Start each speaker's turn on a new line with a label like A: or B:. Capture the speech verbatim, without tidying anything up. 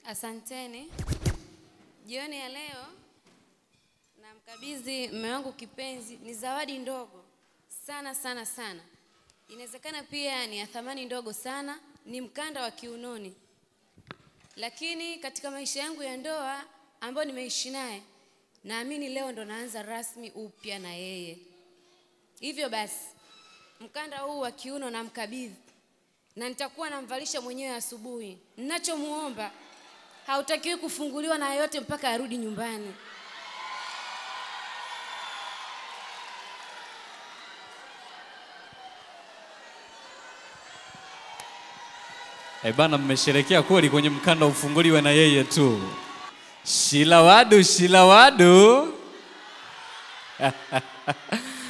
A: Asanteni. Jioni ya leo namkabidhi mume wangu kipenzi, ni zawadi ndogo sana sana sana. Inawezekana pia ni ya thamani ndogo sana, ni mkanda wa kiunoni. Lakini katika maisha yangu ya ndoa ambayo nimeishi naye, naamini leo ndo naanza rasmi upya na yeye. Hivyo basi, mkanda huu wa kiuno namkabidhi na nitakuwa namvalisha mwenyewe asubuhi. Ninachomuomba, hautakiwi kufunguliwa na yote mpaka arudi nyumbani.
B: Eh bana, mmesherekea kweli kwenye mkanda ufunguliwe na yeye tu. Shilawadu, shilawadu.